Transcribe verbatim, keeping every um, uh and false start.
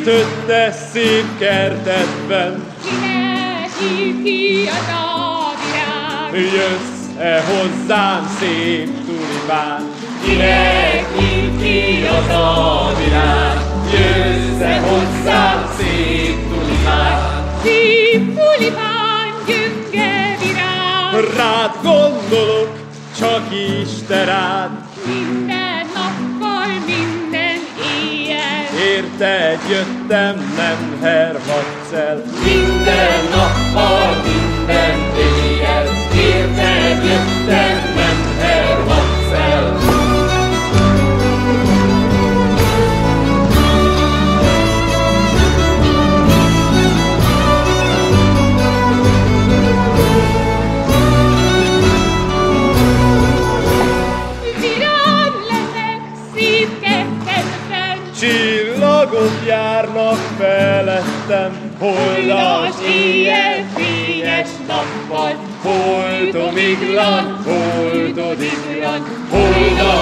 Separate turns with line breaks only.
gyűjtötte szép kertetben.
Kinek hív ki az a virág?
Jössz-e hozzám, szép tulipán?
Kinek hív ki az a virág?
Jössz-e hozzám, szép tulipán?
Szép tulipán, gyönge virág.
Rád gondolok, csak is te rád.
Minden nappal, minden éjjel.
Érted jöttem, nem hervadsz el.
Minden nappal, minden éjjel. Érted jöttem, nem hervadsz el.
Csillagok járnak felettem,
Holdas éjjel, fényes nappal,
holdomiglan, holdodiglan,
holdas